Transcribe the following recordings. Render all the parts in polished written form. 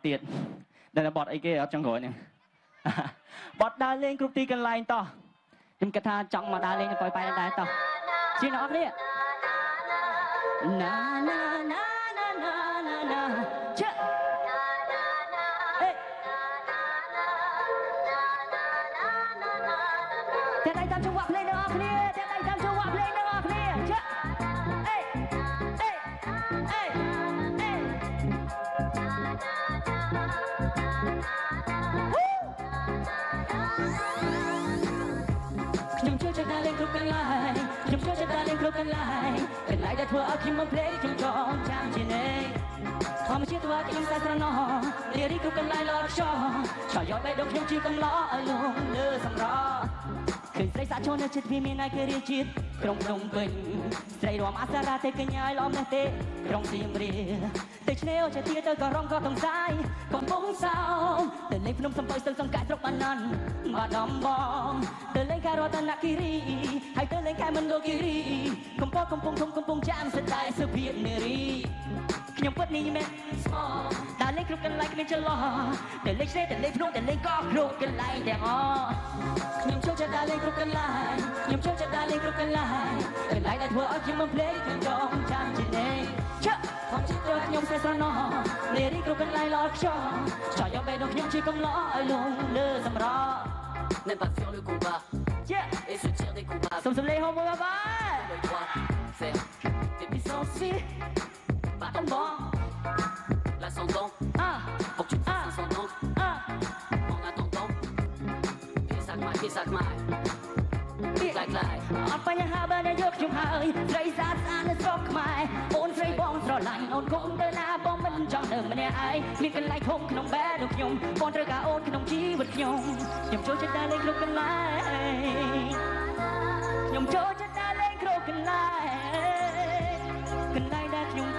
ទៀតដែលបត់អីគេអត់ចង់ក្រោយនេះបត់ដើរលេងគ្រប់ទីកន្លែងតោះខ្ញុំគិតថាចង់មកដើរលេងទៅប៉ោយដែរតោះជាអ្នកអត់គ្នាណាណាណាណាណាណាណាជើអេតែដៃតាមចង្វាក់ភ្លេងទាំងអស់គ្នាតែដៃតាមចង្វាក់ភ្លេងទាំងអស់គ្នាជើអេអេអេអេខ្ញុំជួយចិត្តលេងគ្រប់កន្លែងខ្ញុំជួយចិត្តលេងគ្រប់កន្លែងកន្លែងដែលធ្វើឲ្យខ្ញុំមកភ្លេងខ្ញុំចងចាំជានិច្ចធម្មជាតិធ្វើឲ្យខ្ញុំតែស្រណោះនារីគ្រប់កន្លែងល្អខ្យល់ឆ្លយកបេះដូងខ្ញុំជាកំឡោឲ្យលងលើសម្រឃើញស្រីសាចូលនៅចិត្តវាមានឯករាជ្យជាតិក្រុងភ្នំពេញស្រីរំអាសារ៉ាទេកញ្ញាយឡំណាស់ទេក្រុងសៀមរាបទៅឆ្នេរចេះទៀតទៅក៏រំក៏តងសាយកំពុងសោមទៅលេងភ្នំសំពៅស្ទឹងសង្កែស្រុកបាណាន់មកដំបងទៅលេងខេត្តរតនគិរីហើយទៅលេងខេត្តមណ្ឌលគិរីកំពតកំពុងធំកំពុងចាមស្ដាយសុភីនារីខ្ញុំពិតនេះមែនស្មោដើរលេងគ្រប់កន្លែងគ្មានចន្លោះទៅលេងឆ្នេរទៅលេងភ្នំទៅលេងកោះគ្រប់កន្លែងទាំងអស់ខ្ញុំចូលចិត្តដើរលេងគ្រប់កន្លែងខ្ញុំចូលចិត្តដើរលេងគ្រប់កន្លែងកន្លែងដែលធ្វើឲ្យខ្ញុំមិនភ្លេចខ្ញុំចងចាំជានិច្ចជើធម្មជាតិធ្វើខ្ញុំស្រណោះនារីគ្រប់កន្លែងល្អខ្យល់ចោលយកបេះដូងខ្ញុំជាកំឡោឲ្យលងលើសម្រ N'aime pas fuir le combat et se tire des coups bas. Som som leho mga ba? Le droit, faire des Licencié, pas ton bon. L'ascendant, pour que tu te fasses ascendant. En attendant, pied sac maille. អត់បញ្ហាបើអ្នកយកខ្ញុំហើយស្រីស្អាតស្អាតនៅស្រុកខ្មែរអូនស្រីបងស្រឡាញ់អូនគុំទៅណាបងមិនចង់នៅម្នាក់ឯងមានកន្លែងធំក្នុងបែបរបស់ខ្ញុំបងត្រូវការអូនក្នុងជីវិតខ្ញុំចូលចិត្តដើរលេងគ្រប់កន្លែងខ្ញុំចូលចិត្តដើរលេងគ្រប់កន្លែងកន្លែងដែលខ្ញុំទៅ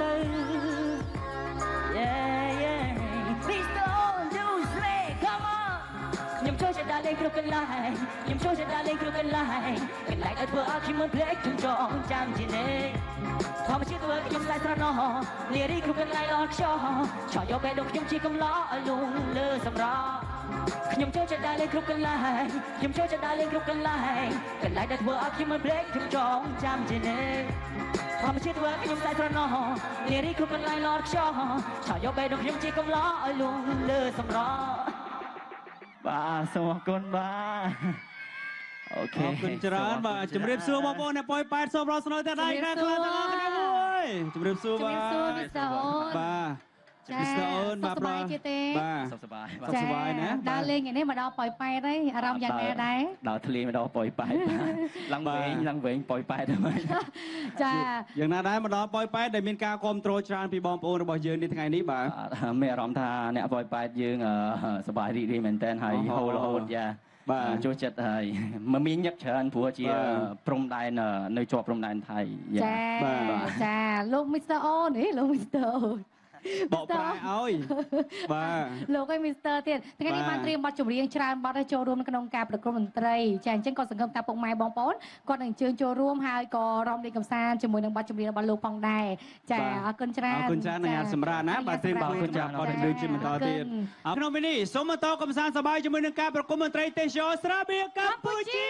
Please don't do slay come on ខ្ញុំចូលចិត្តដើរលេងគ្រប់កន្លែងខ្ញុំចូលចិត្តដើរលេងគ្រប់កន្លែងកន្លែងដែលធ្វើឲ្យខ្ញុំមិនភ្លេចខ្ញុំចងចាំជានិច្ចធម្មជាតិធ្វើខ្ញុំតែស្រណោះនារីគ្រប់កន្លែងល្អខ្យល់ឆ្លយកបេះដូងខ្ញុំជាកំឡោឲ្យលងលើសម្រខ្ញុំចូលចិត្តដើរលេងគ្រប់កន្លែងខ្ញុំចូលចិត្តដើរលេងគ្រប់កន្លែងកន្លែងដែលធ្វើឲ្យខ្ញុំមិនភ្លេចខ្ញុំចងចាំជានិច្ចធម្មជាតិធ្វើខ្ញុំតែស្រណោះនារីគ្រប់កន្លែងល្អខ្យល់ឆ្លយកបេះដូងខ្ញុំជាកំឡោឲ្យលងលើសម្របាទសូមអរគុណបាទអូខេអរគុណច្រើនបាទជំរាបសួរបងប្អូនអ្នកប៉ោយប៉ែតសូមរកស្នូលតែដៃខ្លះទាំងអស់គ្នាមួយជំរាបសួរបាទជំរាបសួរមីស្ទ័រអូនបាទមីស្ទ័រអូនបាទបាទសុខសប្បាយសុខសប្បាយណាដើរលេងថ្ងៃនេះមកដល់ប៉ោយប៉ែតហើយអារម្មណ៍យ៉ាងណាដែរដល់ធ្លាមកដល់ប៉ោយប៉ែតឡើងវិញប៉ោយប៉ែតហើយចាយ៉ាងណាដែរមកដល់ប៉ោយប៉ែតដែលមានការគ្រប់គ្រងច្រើនពីបងប្អូនរបស់យើងនេះថ្ងៃនេះបាទមានអារម្មណ៍ថាអ្នកប៉ោយប៉ែតយើងសប្បាយរីករាយមែនតើហើយហូររហូតយ៉ាបាទចូលចិត្តហើយមមាញឹកច្រើនព្រោះជាព្រំដែននៅជាប់ព្រំដែនថៃចាលោកមីស្ទ័រអូនលោកមីស្ទ័រអូនបកប្រែឲ្យបាទលោកឯងមីស្ទ័រទៀតថ្ងៃនេះបានត្រៀមបទចម្រៀងច្រើនបទឲ្យចូលរួមក្នុងការប្រគំតន្ត្រីចាអញ្ចឹងក៏សង្ឃឹមថាពុកម៉ែបងប្អូនគាត់នឹងអញ្ជើញចូលរួមហើយក៏រំលេងកម្សាន្តជាមួយនឹងបទចម្រៀងរបស់លោកផងដែរចាអរគុណច្រើនអរគុណច្រើននឹងអាសម្រាប់ណាបាទត្រៀមបទគុណចាបទដូចជាបន្តទៀតក្នុងពេលនេះសូមបន្តកម្សាន្តសប្បាយជាមួយនឹងការប្រគំតន្ត្រីទេសចរស្រាបៀរកម្ពុជា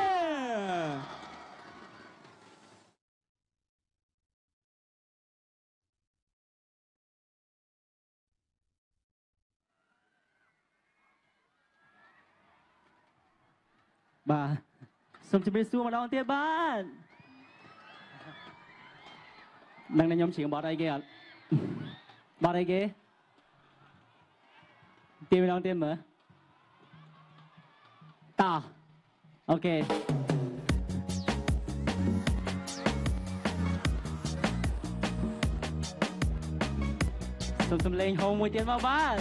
បាទសូមជម្រាបសួរម្ដងទៀតបាទនឹងខ្ញុំច្រៀងបទអីគេអត់បទអីគេទៀម្ដងទៀតមើលតោះអូខេសូមសំឡេងហូរមួយទៀតមកបាទ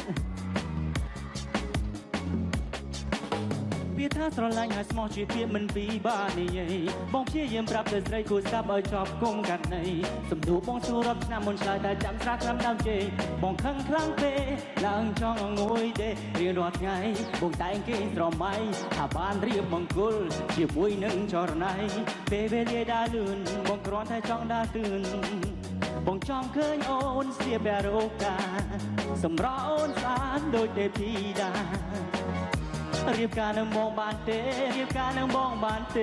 វាថាស្រឡាញ់ហើយស្មោះជាពាក្យមិនពីបានិយាយបងព្យាយាមប្រាប់ទៅស្រីគួរស្ដាប់ឲ្យចប់គង់កាត់ន័យសំដួលបងសួររាប់ឆ្នាំមុនឆ្លើយតែចាំស្រាក្រាំដើមជេបងខឹងខ្លាំងពេកឡើងចង់ងួយទេរៀងរាល់ថ្ងៃបងតែងគេស្រមៃថាបានរៀបមង្គលជាមួយនឹងចរណៃពេលវេលាដើរលឿនបងគ្រាន់តែចង់ដើរទឿនបបងចង់ឃើញអូនស្ទាបបែរអូកាសម្រាប់អូនស្អាតដូចទេពធីតារៀបការនឹងបងបានទេរៀបការនឹងបងបានទេ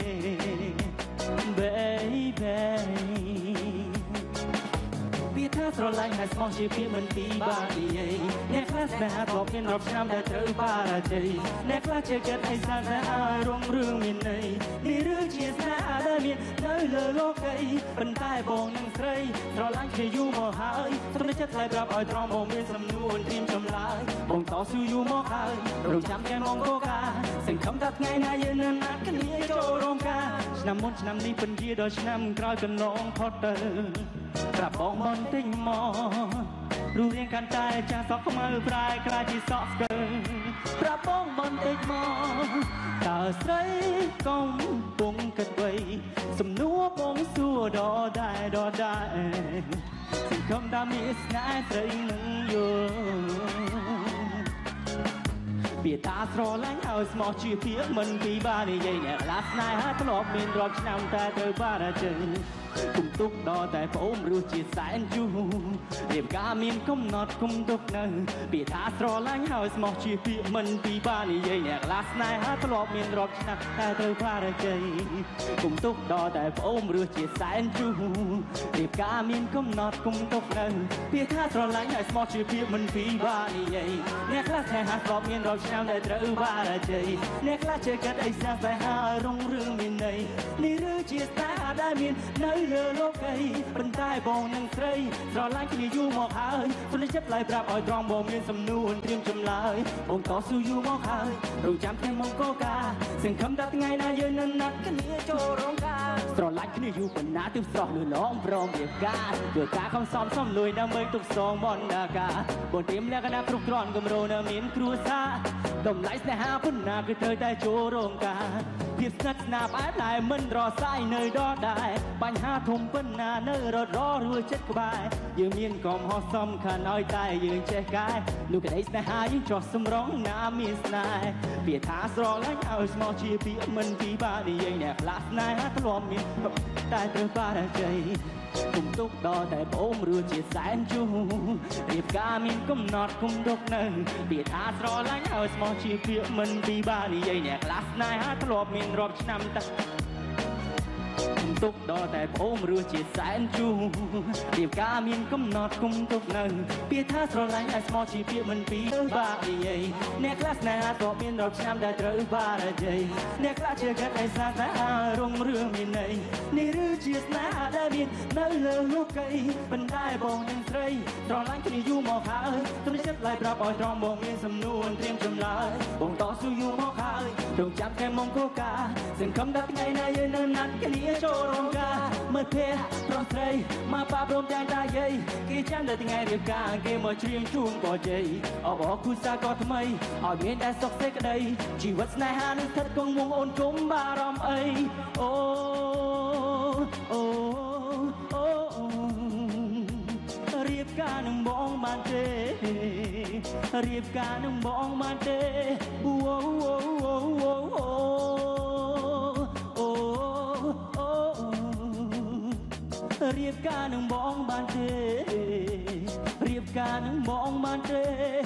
baby ពីថាស្រឡាញ់ហើយស្មោះជាពីមិនពីបាននិយាយអ្នកខ្លះស្នេហាធ្លាប់មានរាប់ឆ្នាំតែត្រូវបារជ័យអ្នកខ្លះជាចិត្តឲ្យសាស្អាតរងរឿងមានន័យនេះរឿងជាស្នេហាដែលមាននៅលើលោកីប៉ុន្តែបងនឹងស្រីស្រឡាញ់គ្នាយូរមកហើយស្នេហ៍ចិត្តថ្លៃប្រាប់ឲ្យត្រង់បងមានសំនួនត្រៀមចម្លើយបងតស៊ូយូរមកហើយរងចាំតែមកកកាសង្ឃឹមថាថ្ងៃណាយើងនឹងណាត់គ្នាចូលរោងការឆ្នាំមុនឆ្នាំនេះពិនជាដល់ឆ្នាំក្រោយកន្លងផុតទៅប្រាប់បងបន្តិចមករូបរាងកាន់តែចាស់សក់ខ្មៅប្រែខ្លាចជាសក់ស្កើប្រាប់បងបន្តិចមកតើស្រីកំពុងគិតអ្វីសំណួរបងសួរដល់ដែរសង្ឃឹមថាមានស្នេហ៍ស្រីនឹងយល់ពីតាស្រឡាញ់ឲ្យស្មោះជាពីមិនពីបាននិយាយអ្នកឡាស្នេហាធ្លាប់មានរាប់ឆ្នាំតែត្រូវបារជ័យគុំទុកដល់តែប្អូនរសជាតិសែនយូររៀបការមានកំណត់គុំទុកនៅពីតាស្រឡាញ់ឲ្យស្មោះជាពីមិនពីបាននិយាយអ្នកឡាស្នេហាធ្លាប់មានរាប់ឆ្នាំតែត្រូវបារជ័យគុំទុកដល់តែប្អូនរសជាតិសែនយូររៀបការមានកំណត់គុំទុកនៅពីតាស្រឡាញ់ឲ្យស្មោះជាពីមិនពីបាននិយាយអ្នកខ្លះស្នេហាធ្លាប់មានរាប់ឆ្នាំតែត្រូវបារជ័យអ្នកខ្លះជាកាត់អីសាស្នេហារងរឿងមានន័យនេះឬជាស្នេហាដែលមាននៅលើលោកីប៉ុន្តែបងនឹងស្រីស្រឡាញ់គ្នាយូរមកហើយព្រលឹងចិត្តឡៃប្រាប់ឲ្យត្រង់បងមានសំនួនត្រៀមចម្លើយបងតស៊ូយូរមកហើយរងចាំថ្ងៃមកកកាសង្ឃឹមថាថ្ងៃណាយើងនឹងណាត់គ្នាចូលរោងការស្រឡាញ់គ្នាយូរប៉ុណ្ណាទើបស្រស់លឺឡងព្រមរៀបការធ្វើការខំសំលួយដើម្បីទុកសងបណ្ណាការបងត្រៀមលក្ខណៈគ្រប់គ្រាន់គម្រោងនៅមានគ្រួសារតម្លៃស្នេហាប៉ុណ្ណាគឺត្រូវតែចូលរោងការភាពស្និទ្ធស្នាលផ្អែមតែមិនរសាយនៅដល់ដែរបញ្ហាធំប៉ុណ្ណានៅរត់ររួចិត្តក្បែរយើងមានកំហុសសំខាន់ឲ្យតែយើងចេះកែនោះក្តីស្នេហាយើងចោះសម្រងណាមានស្នេហ៍ពាក្យថាស្រឡាញ់ឲ្យស្មោះជាពាក្យមិនពីបាននិយាយអ្នកខ្លះស្នេហាធ្លាប់មានតែត្រូវបារជ័យគុំទុកដល់តែប្អូនរសជាតិសែនជូររៀបការមានកំណត់គុំទុកនៅពាក្យថាស្រឡាញ់ឲ្យស្មោះជាពាក្យមិនពីបាននិយាយអ្នកខ្លះស្នេហាធ្លាប់មានរាប់ឆ្នាំតែទុកដល់តែប្អូនរសជាតិសែនជូររៀបការមានកំណត់គុំទុកនៅពាក្យថាស្រឡាញ់ឲ្យស្មោះជាពាក្យមិនពីបាននិយាយអ្នកខ្លះស្នេហាធ្លាប់មានរាប់ឆ្នាំតែត្រូវបារជ័យអ្នកខ្លះជាកាត់ឲ្យសាស្ត្ររងរឿងមានន័យនេះឬជាស្នេហាដែលមាននៅលើលោកីប៉ុន្តែបងនឹងស្រីស្រឡាញ់គ្នាយូរមកហើយទុនចិត្តឡៃប្រាប់ឲ្យត្រង់បងមានសំនួនត្រៀមចម្លើយបងតស៊ូយូរមកហើយរងចាំតែមកកកាសង្ឃឹមថាថ្ងៃណាយើងនឹងណាត់គ្នាចូលរោងការមើលភ័ក្រប្រុសស្រីមកប៉ាព្រមទាំងតាយាយគេចាំតែថ្ងៃរៀបការគេមកច្រៀងជូនបជ័យអបអរគូសាក៏ថ្មីឲ្យមានតែសុខសេចក្តីជីវិតស្នេហានឹងស្ថិតគង់មុំអូនគុំបារម្ភអីអូអូរៀបការនឹងបងបានទេរៀបការនឹងបងបានទេអូរៀបការនឹងបងបានទេរៀបការនឹងបងបានទេ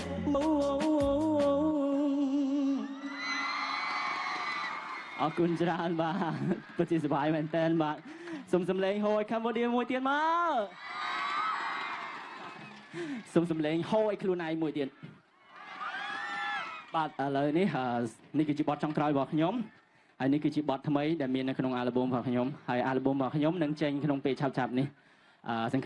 អរគុណច្រើនបាទពិតជាសប្បាយមែនតើបាទសូមសំឡេងហូចខាំបូឌីមួយទៀតមកសូមសំឡេងហូចខ្លួនឯងមួយទៀតបាទឥឡូវនេះគឺជាបទចុងក្រោយរបស់ខ្ញុំហើយនេះគឺជាបទថ្មីដែលមាននៅក្នុងអាល់ប៊ុមរបស់ខ្ញុំហើយអាល់ប៊ុមរបស់ខ្ញុំនឹងចេញក្នុងពេលឆាប់ៗនេះ